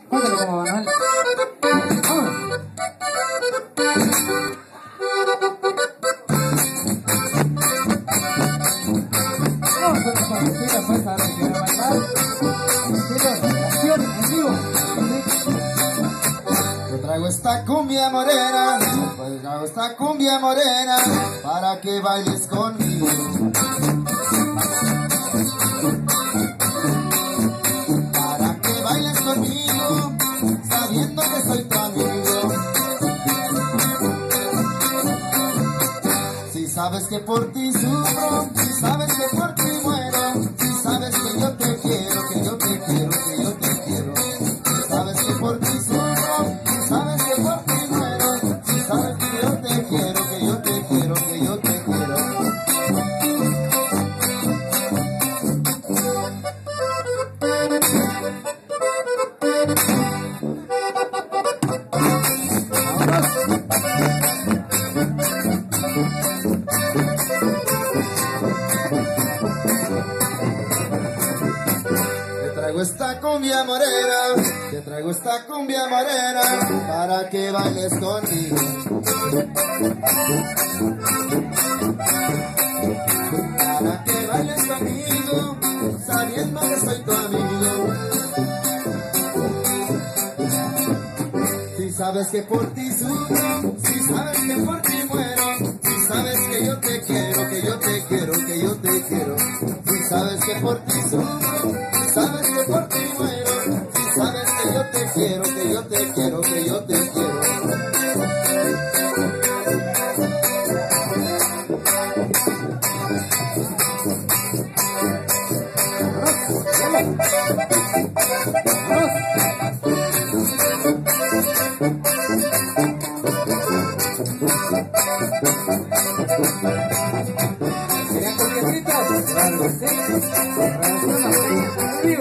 Cuéntale cómo va, Manuel. Vamos. Vamos con las partecitas, pues, ahora que van a bailar. Estilo, acción, en vivo. Te traigo esta cumbia morena, te traigo esta cumbia morena, para que bailes conmigo. Para que bailes conmigo, sabiendo que soy tu amigo. Si sabes que por ti sufro, si sabes que por ti muero, si sabes que yo te quiero, que yo te quiero, que yo te quiero. Si sabes que por ti sufro, si sabes que por ti muero, si sabes que yo te quiero, que yo te quiero, que yo te quiero. Esta cumbia morena, te traigo esta cumbia morena, para que bailes conmigo. Para que bailes conmigo, sabiendo que soy tu amigo. Si sabes que por ti sufro, si sabes que por ti muero, si sabes que yo te quiero, que yo te quiero, que yo te quiero. Si sabes que por ti sufro, sabes que por ti muero, si sabes que yo te quiero, que yo te quiero, que yo te quiero. ¿Serían coquetitas? Claro que sí. En vivo.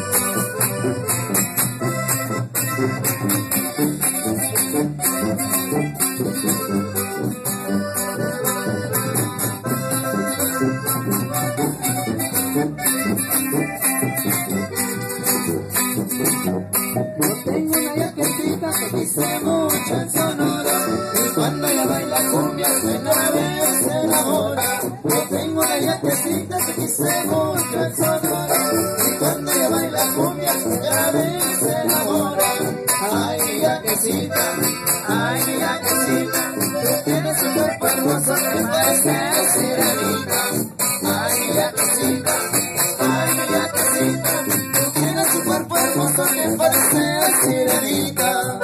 Yo tengo una yaquecita que dice mucho en Sonora, y cuando ella baila cumbia de una vez se enamora. Yo tengo una yaquecita que dice mucho en Sonora, y cuando ella baila cumbia de una vez se enamora. Ay, yaquecita, tú tienes un cuerpo hermoso que parece sirenita. Ay, yaquecita, tú tienes un cuerpo hermoso que parece sirenita.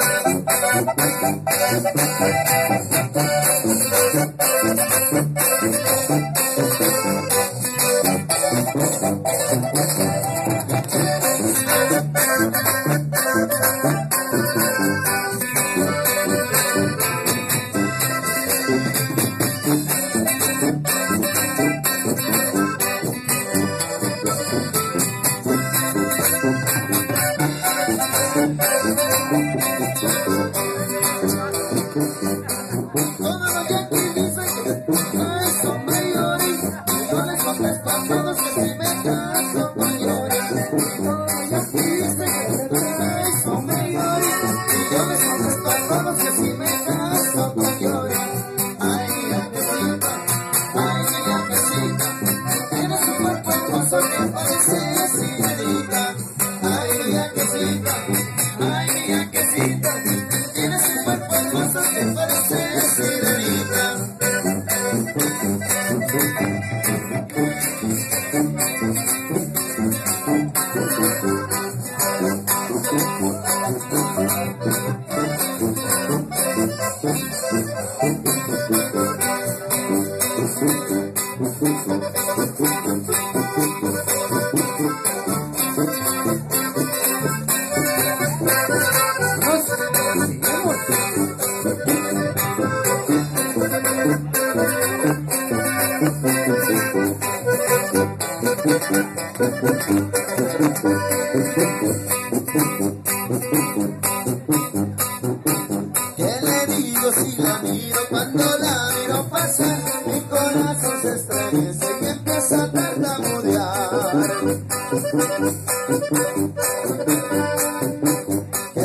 Todos los yanquis dicen que son mayores, y yo les contesto a todos que si me caso mayores. Todos los yanquis dicen que son mayores, y yo les contesto a todos que si me caso mayores. Ay, yaquecita, tienes un cuerpo hermoso que parece sirenita. Ay, yaquecita, tienes un cuerpo hermoso que parece sirenita. ¿Qué le digo si la miro? Cuando la miro pasar, mi corazón se estremece y empieza a tartamudear.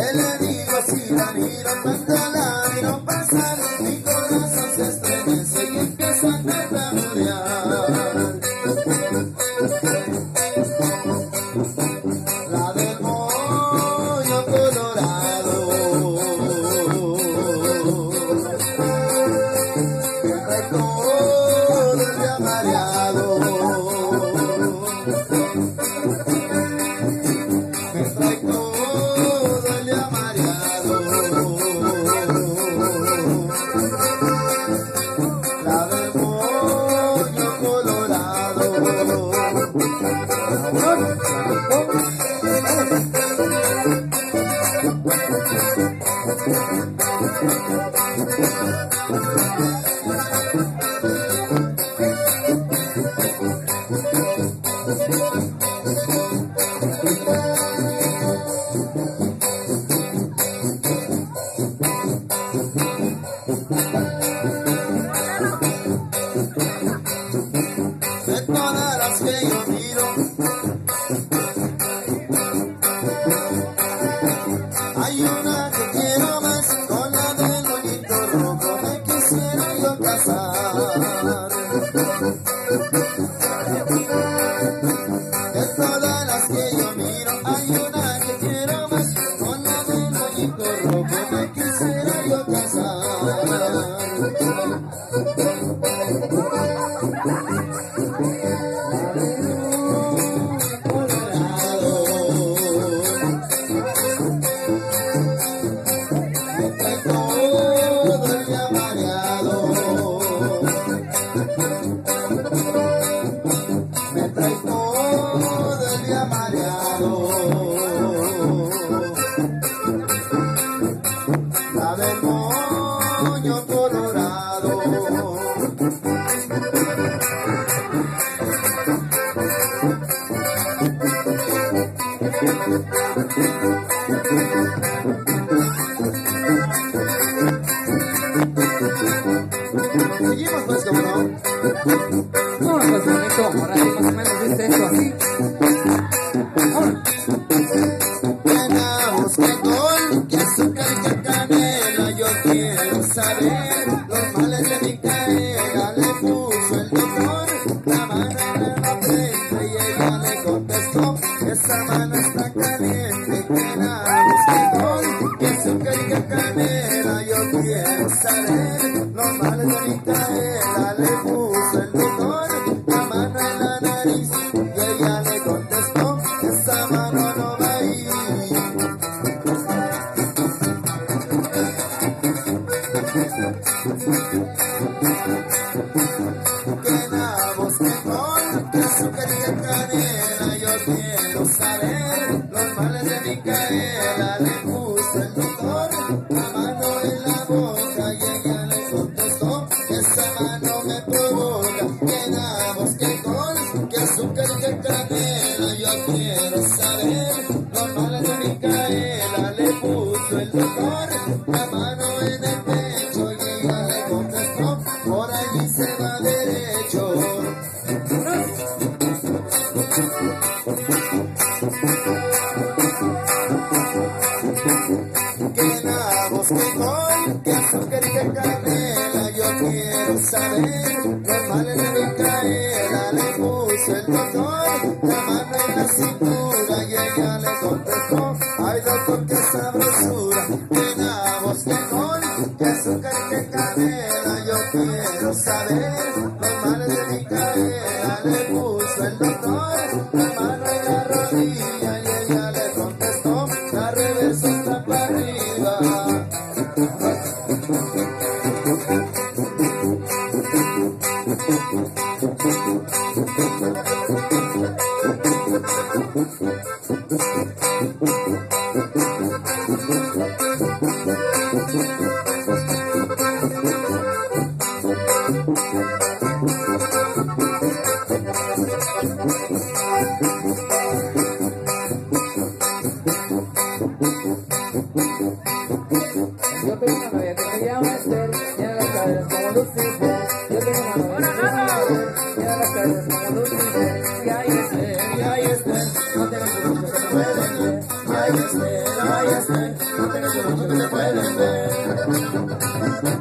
Seguimos pues, como no. Bueno, pues bonito, ahora sí más o menos dice esto así. Que azúcar y que canela, yo quiero saber los males de Micaela. Le puso el doctor la mano en la frente y ella le contestó: esa mano está caliente, que nada busque. Que azúcar y que canela, yo quiero saber los males de Micaela. Le puso el doctor la mano en la nariz y ella le contestó: esa mano no va a ir. Que nabos que con, que azúcar y que canela, yo quiero saber los males de Micaela. Le puso el doctor la mano en la boca y ella le contestó: esa mano me provoca. Que nabos que con, que azúcar y que canela, yo quiero saber los males de Micaela. Le puso el doctor la mano en el pecho y ella le contestó: por ahí se va derecho. Que nabos que con, que azúcar y que canela, yo quiero saber los males de Micaela. Le puso el doctor la mano en la cintura y ella le contestó: ay doctor, qué sabrosura. Que nabos que con, que azúcar y que canela, yo quiero saber los males de Micaela. Le puso el doctor la mano en la rodilla y ella le contestó: la reversa está para arriba. Yo tengo una novia que se llama Esther, tiene las caderas como Lucifer. Yo tengo una novia que se llama Esther, tiene las caderas como Lucifer. Y ay Esther, no tengas mucho que te pueden ver. Y ay Esther, no tengas mucho que te pueden ver.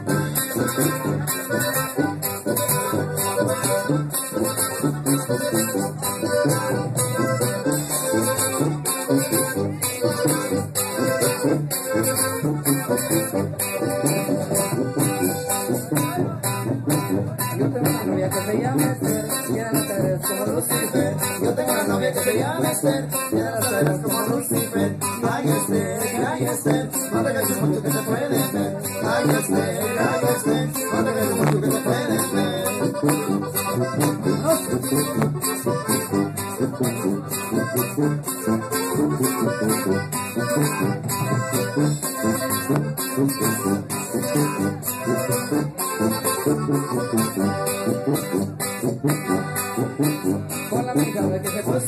Yo tengo una novia que se llama Esther, tiene las caderas como Lucifer. Yo tengo una novia que se llama Esther, tiene las caderas como Lucifer. Ay Esther, no te hagas mucho que te pueden ver. Ay Esther, no te hagas mucho que te pueden ver.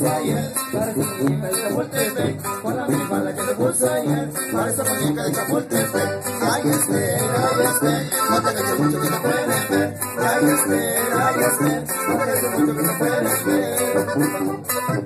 puso ayer, para esa muñeca de Chapultepec, con la minifalda que le puso ayer, para esa muñeca de Chapultepec. Ay, no te dejes mucho que no pueden ver. Ay, no te dejes mucho que no pueden ver.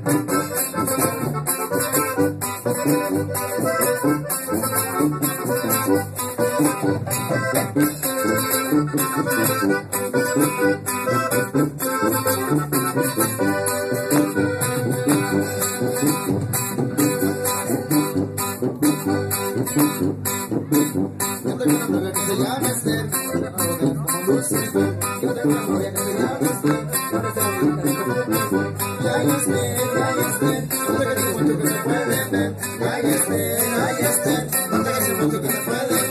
Yo tengo una novia que se llama Esther, como Lucifer. Yo tengo una novia que se llama Esther, parece bonita y como Lucifer. Ay, Esther, no te dejes mucho que se puede ver. Ay, Esther, no te dejes mucho que se puede ver.